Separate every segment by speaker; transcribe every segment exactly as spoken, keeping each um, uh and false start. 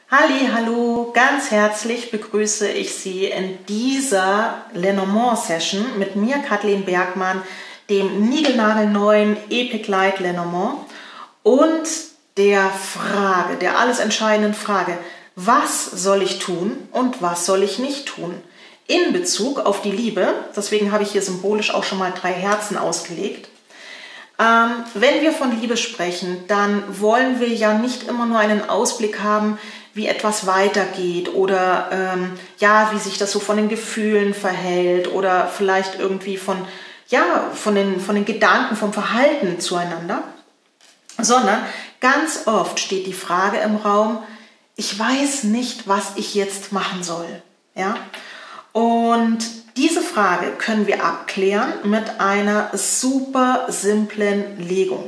Speaker 1: Halli, hallo, ganz herzlich begrüße ich Sie in dieser Lenormand-Session mit mir, Kathleen Bergmann, dem niegelnagelneuen Epic Light Lenormand und der Frage, der alles entscheidenden Frage, was soll ich tun und was soll ich nicht tun? In Bezug auf die Liebe, deswegen habe ich hier symbolisch auch schon mal drei Herzen ausgelegt. Ähm, wenn wir von Liebe sprechen, dann wollen wir ja nicht immer nur einen Ausblick haben, wie etwas weitergeht oder ähm, ja, wie sich das so von den Gefühlen verhält oder vielleicht irgendwie von, ja, von den, von den Gedanken, vom Verhalten zueinander, sondern ganz oft steht die Frage im Raum, ich weiß nicht, was ich jetzt machen soll. Ja? Und diese Frage können wir abklären mit einer super simplen Legung.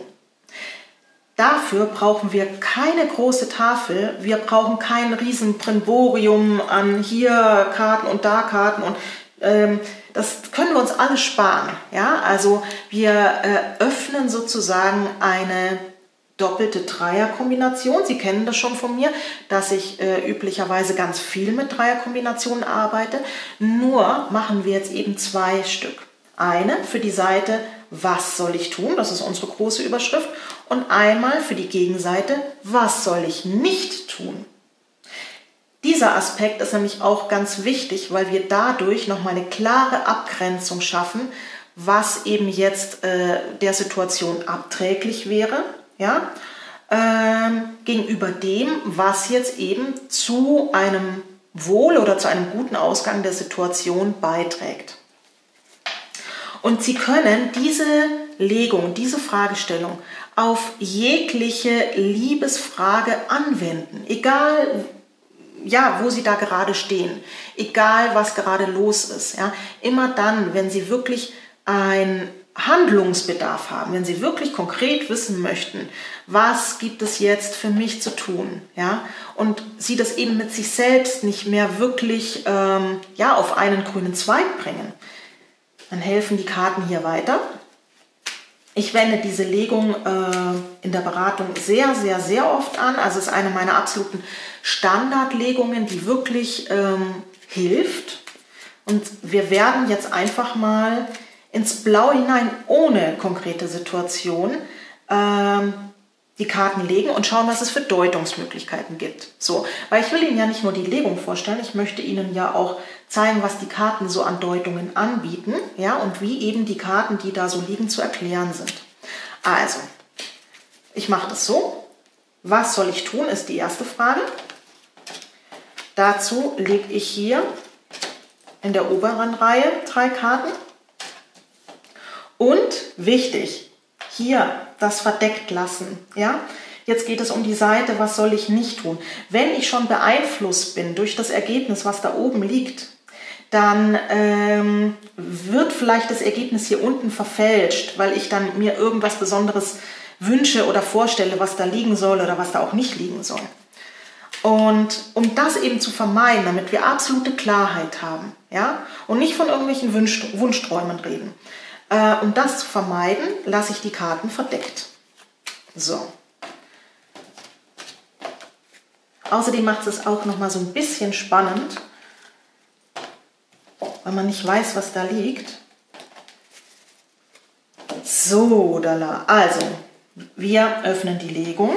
Speaker 1: Dafür brauchen wir keine große Tafel, wir brauchen kein riesen Brimborium an hier Karten und da Karten und ähm, das können wir uns alles sparen. Ja? Also wir äh, öffnen sozusagen eine doppelte Dreierkombination. Sie kennen das schon von mir, dass ich äh, üblicherweise ganz viel mit Dreierkombinationen arbeite. Nur machen wir jetzt eben zwei Stück. Eine für die Seite, was soll ich tun? Das ist unsere große Überschrift. Und einmal für die Gegenseite, was soll ich nicht tun? Dieser Aspekt ist nämlich auch ganz wichtig, weil wir dadurch nochmal eine klare Abgrenzung schaffen, was eben jetzt äh, der Situation abträglich wäre, ja, ähm, gegenüber dem, was jetzt eben zu einem Wohl oder zu einem guten Ausgang der Situation beiträgt. Und Sie können diese Legung, diese Fragestellung auf jegliche Liebesfrage anwenden, egal ja, wo Sie da gerade stehen, egal was gerade los ist. Ja. Immer dann, wenn Sie wirklich einen Handlungsbedarf haben, wenn Sie wirklich konkret wissen möchten, was gibt es jetzt für mich zu tun, ja, und Sie das eben mit sich selbst nicht mehr wirklich ähm, ja, auf einen grünen Zweig bringen, dann helfen die Karten hier weiter. Ich wende diese Legung äh, in der Beratung sehr, sehr, sehr oft an. Also es ist eine meiner absoluten Standardlegungen, die wirklich ähm, hilft. Und wir werden jetzt einfach mal ins Blau hinein, ohne konkrete Situation, ähm, die Karten legen und schauen, was es für Deutungsmöglichkeiten gibt. So, weil ich will Ihnen ja nicht nur die Legung vorstellen, ich möchte Ihnen ja auch zeigen, was die Karten so an Deutungen anbieten, ja, und wie eben die Karten, die da so liegen, zu erklären sind. Also, ich mache das so. Was soll ich tun, ist die erste Frage. Dazu lege ich hier in der oberen Reihe drei Karten. Und wichtig, hier das verdeckt lassen. Ja? Jetzt geht es um die Seite, was soll ich nicht tun. Wenn ich schon beeinflusst bin durch das Ergebnis, was da oben liegt, dann ähm, wird vielleicht das Ergebnis hier unten verfälscht, weil ich dann mir irgendwas Besonderes wünsche oder vorstelle, was da liegen soll oder was da auch nicht liegen soll. Und um das eben zu vermeiden, damit wir absolute Klarheit haben, ja, und nicht von irgendwelchen Wunsch, Wunschträumen reden, äh, um das zu vermeiden, lasse ich die Karten verdeckt. So. Außerdem macht es auch noch mal so ein bisschen spannend, weil man nicht weiß, was da liegt. So, dala. Also, wir öffnen die Legung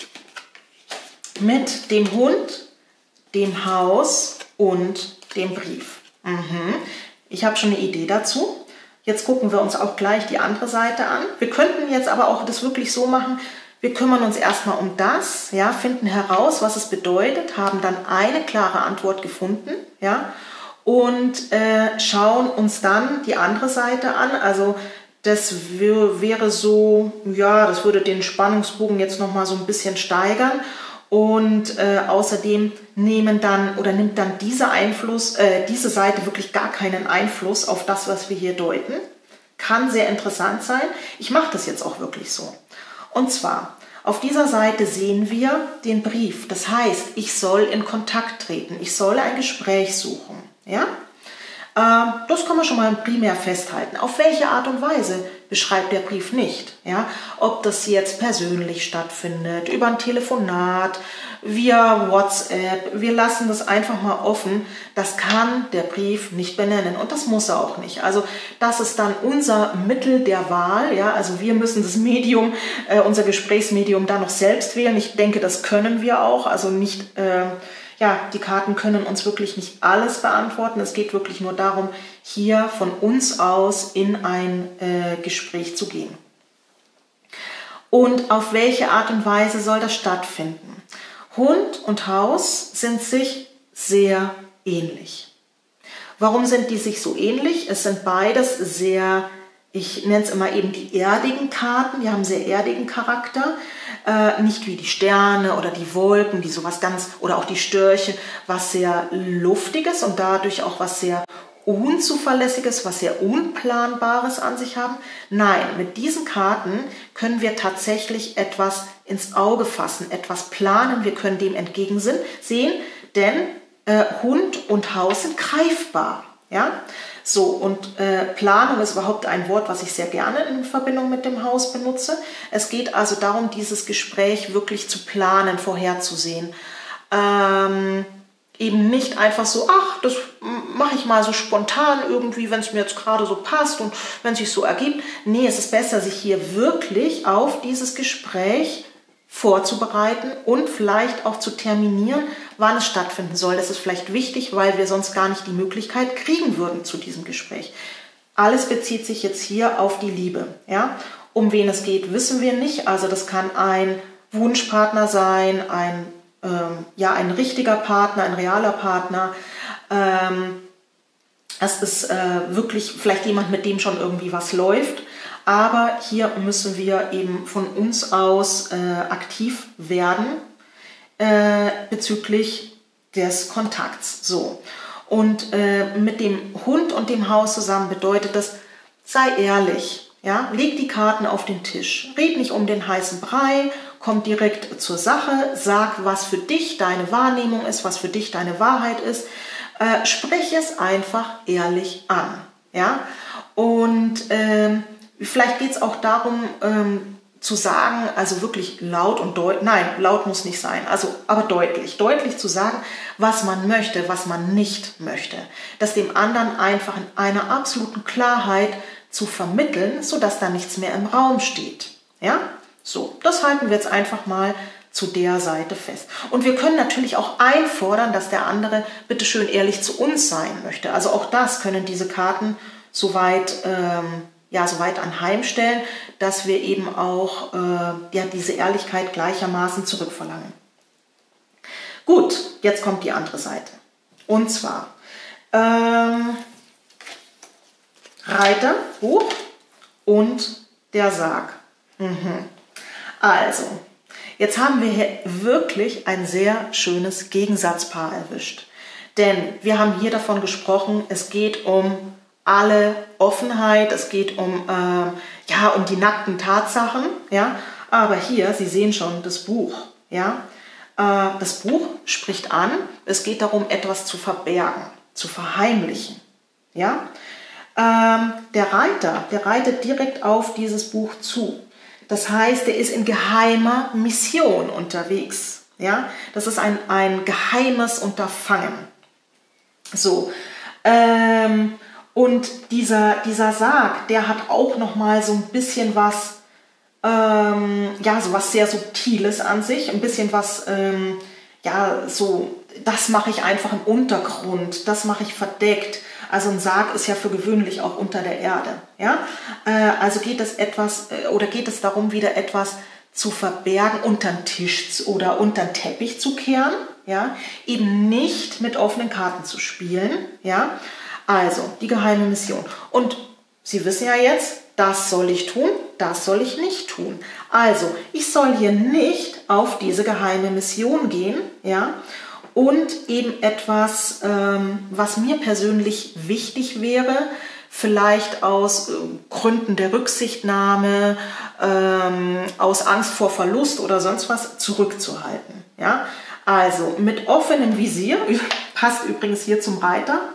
Speaker 1: mit dem Hund, dem Haus und dem Brief. Mhm. Ich habe schon eine Idee dazu. Jetzt gucken wir uns auch gleich die andere Seite an. Wir könnten jetzt aber auch das wirklich so machen, wir kümmern uns erstmal um das, ja, finden heraus, was es bedeutet, haben dann eine klare Antwort gefunden, ja, und äh, schauen uns dann die andere Seite an. Also das wäre so, ja, das würde den Spannungsbogen jetzt nochmal so ein bisschen steigern. Und äh, außerdem nehmen dann oder nimmt dann dieser Einfluss, äh, diese Seite wirklich gar keinen Einfluss auf das, was wir hier deuten. Kann sehr interessant sein. Ich mache das jetzt auch wirklich so. Und zwar, auf dieser Seite sehen wir den Brief. Das heißt, ich soll in Kontakt treten. Ich soll ein Gespräch suchen. Ja? Äh, das kann man schon mal primär festhalten. Auf welche Art und Weise beschreibt der Brief nicht. Ja? Ob das jetzt persönlich stattfindet, über ein Telefonat, via WhatsApp, wir lassen das einfach mal offen. Das kann der Brief nicht benennen und das muss er auch nicht. Also das ist dann unser Mittel der Wahl. Ja? Also wir müssen das Medium, äh, unser Gesprächsmedium da noch selbst wählen. Ich denke, das können wir auch. Also nicht, äh, ja, die Karten können uns wirklich nicht alles beantworten. Es geht wirklich nur darum, hier von uns aus in ein äh, Gespräch zu gehen. Und auf welche Art und Weise soll das stattfinden? Hund und Haus sind sich sehr ähnlich. Warum sind die sich so ähnlich? Es sind beides sehr, ich nenne es immer eben die erdigen Karten, die haben sehr erdigen Charakter. Äh, nicht wie die Sterne oder die Wolken, die sowas ganz, oder auch die Störche, was sehr Luftiges und dadurch auch was sehr Unzuverlässiges, was sehr Unplanbares an sich haben. Nein, mit diesen Karten können wir tatsächlich etwas ins Auge fassen, etwas planen, wir können dem entgegensehen, denn äh, Hund und Haus sind greifbar. Ja? So, und äh, Planung ist überhaupt ein Wort, was ich sehr gerne in Verbindung mit dem Haus benutze. Es geht also darum, dieses Gespräch wirklich zu planen, vorherzusehen. Ähm, eben nicht einfach so, ach, das mache ich mal so spontan irgendwie, wenn es mir jetzt gerade so passt und wenn es sich so ergibt. Nee, es ist besser, sich hier wirklich auf dieses Gespräch vorzubereiten und vielleicht auch zu terminieren, wann es stattfinden soll. Das ist vielleicht wichtig, weil wir sonst gar nicht die Möglichkeit kriegen würden zu diesem Gespräch. Alles bezieht sich jetzt hier auf die Liebe. Ja? Um wen es geht, wissen wir nicht. Also das kann ein Wunschpartner sein, ein, ähm, ja, ein richtiger Partner, ein realer Partner. Ähm, es ist äh, wirklich vielleicht jemand, mit dem schon irgendwie was läuft. Aber hier müssen wir eben von uns aus äh, aktiv werden äh, bezüglich des Kontakts. So. Und äh, mit dem Hund und dem Haus zusammen bedeutet das, sei ehrlich. Ja? Leg die Karten auf den Tisch. Red nicht um den heißen Brei, komm direkt zur Sache, sag, was für dich deine Wahrnehmung ist, was für dich deine Wahrheit ist. Äh, sprech es einfach ehrlich an. Ja? Und ähm, vielleicht geht es auch darum, ähm, zu sagen, also wirklich laut und deutlich, nein, laut muss nicht sein, also aber deutlich, deutlich zu sagen, was man möchte, was man nicht möchte. Das dem anderen einfach in einer absoluten Klarheit zu vermitteln, sodass da nichts mehr im Raum steht. Ja, so, das halten wir jetzt einfach mal zu der Seite fest. Und wir können natürlich auch einfordern, dass der andere bitte schön ehrlich zu uns sein möchte. Also auch das können diese Karten soweit ähm, ja, so weit anheimstellen, dass wir eben auch äh, ja, diese Ehrlichkeit gleichermaßen zurückverlangen. Gut, jetzt kommt die andere Seite. Und zwar ähm, Reiter, Buch und der Sarg. Mhm. Also, jetzt haben wir hier wirklich ein sehr schönes Gegensatzpaar erwischt. Denn wir haben hier davon gesprochen, es geht um alle Offenheit, es geht um, äh, ja, um die nackten Tatsachen, ja, aber hier, Sie sehen schon, das Buch, ja, äh, das Buch spricht an, es geht darum, etwas zu verbergen, zu verheimlichen, ja. Ähm, der Reiter, der reitet direkt auf dieses Buch zu, das heißt, er ist in geheimer Mission unterwegs, ja, das ist ein, ein geheimes Unterfangen, so, ähm, und dieser, dieser Sarg, der hat auch noch mal so ein bisschen was, ähm, ja, so was sehr Subtiles an sich, ein bisschen was, ähm, ja, so, das mache ich einfach im Untergrund, das mache ich verdeckt. Also ein Sarg ist ja für gewöhnlich auch unter der Erde, ja. Äh, also geht es etwas, äh, oder geht es darum, wieder etwas zu verbergen, unter den Tisch oder unter den Teppich zu kehren, ja, eben nicht mit offenen Karten zu spielen, ja. Also, die geheime Mission. Und Sie wissen ja jetzt, das soll ich tun, das soll ich nicht tun. Also, ich soll hier nicht auf diese geheime Mission gehen, ja, und eben etwas, ähm, was mir persönlich wichtig wäre, vielleicht aus äh, Gründen der Rücksichtnahme, ähm, aus Angst vor Verlust oder sonst was zurückzuhalten, ja. Also, mit offenem Visier, passt übrigens hier zum Reiter,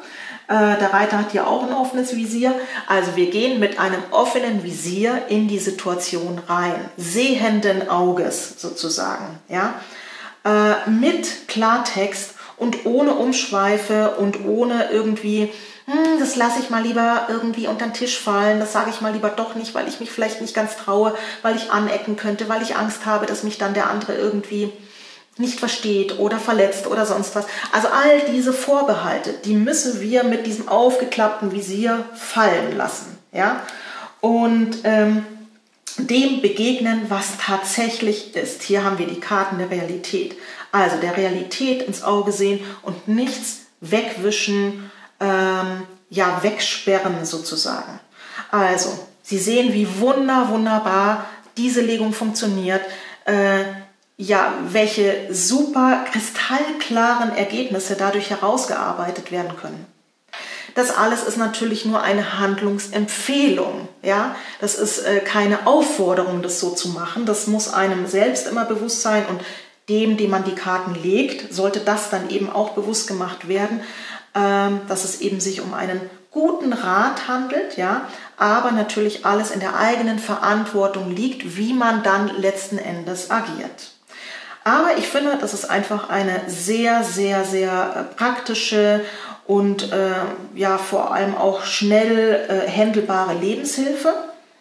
Speaker 1: Äh, der Reiter hat hier auch ein offenes Visier. Also wir gehen mit einem offenen Visier in die Situation rein. Sehenden Auges sozusagen. Ja? Äh, mit Klartext und ohne Umschweife und ohne irgendwie, hm, das lasse ich mal lieber irgendwie unter den Tisch fallen, das sage ich mal lieber doch nicht, weil ich mich vielleicht nicht ganz traue, weil ich anecken könnte, weil ich Angst habe, dass mich dann der andere irgendwie nicht versteht oder verletzt oder sonst was. Also all diese Vorbehalte, die müssen wir mit diesem aufgeklappten Visier fallen lassen. Ja? Und ähm, dem begegnen, was tatsächlich ist. Hier haben wir die Karten der Realität. Also der Realität ins Auge sehen und nichts wegwischen, ähm, ja, wegsperren sozusagen. Also, Sie sehen, wie wunder, wunderbar diese Legung funktioniert. Äh, ja, welche super kristallklaren Ergebnisse dadurch herausgearbeitet werden können. Das alles ist natürlich nur eine Handlungsempfehlung. Ja? Das ist äh, keine Aufforderung, das so zu machen. Das muss einem selbst immer bewusst sein und dem, dem man die Karten legt, sollte das dann eben auch bewusst gemacht werden, ähm, dass es eben sich um einen guten Rat handelt, ja, aber natürlich alles in der eigenen Verantwortung liegt, wie man dann letzten Endes agiert. Aber ich finde, das ist einfach eine sehr, sehr, sehr äh, praktische und äh, ja vor allem auch schnell äh, handelbare Lebenshilfe.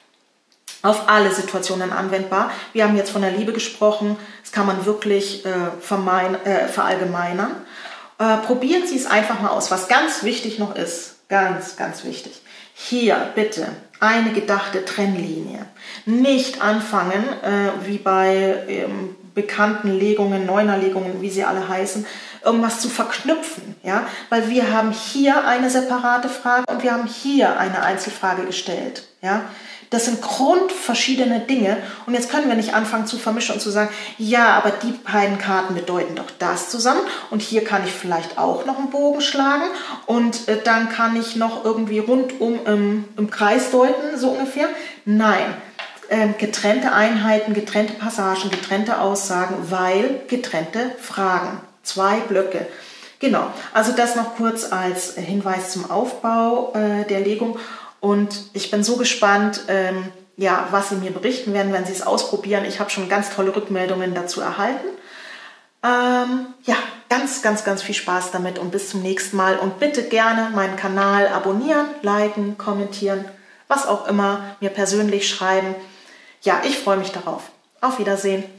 Speaker 1: Auf alle Situationen anwendbar. Wir haben jetzt von der Liebe gesprochen, das kann man wirklich äh, vermein, äh, verallgemeinern. Äh, probieren Sie es einfach mal aus. Was ganz wichtig noch ist, ganz, ganz wichtig, hier bitte eine gedachte Trennlinie. Nicht anfangen, äh, wie bei ähm, bekannten Legungen, Neunerlegungen, wie sie alle heißen, irgendwas zu verknüpfen. Ja? Weil wir haben hier eine separate Frage und wir haben hier eine Einzelfrage gestellt. Ja? Das sind grundverschiedene Dinge und jetzt können wir nicht anfangen zu vermischen und zu sagen, ja, aber die beiden Karten bedeuten doch das zusammen und hier kann ich vielleicht auch noch einen Bogen schlagen und äh, dann kann ich noch irgendwie rundum im, im Kreis deuten, so ungefähr. Nein, äh, getrennte Einheiten, getrennte Passagen, getrennte Aussagen, weil getrennte Fragen. Zwei Blöcke. Genau, also das noch kurz als Hinweis zum Aufbau äh, der Legung. Und ich bin so gespannt, ähm, ja, was Sie mir berichten werden, wenn Sie es ausprobieren. Ich habe schon ganz tolle Rückmeldungen dazu erhalten. Ähm, ja, ganz, ganz, ganz viel Spaß damit und bis zum nächsten Mal. Und bitte gerne meinen Kanal abonnieren, liken, kommentieren, was auch immer, mir persönlich schreiben. Ja, ich freue mich darauf. Auf Wiedersehen.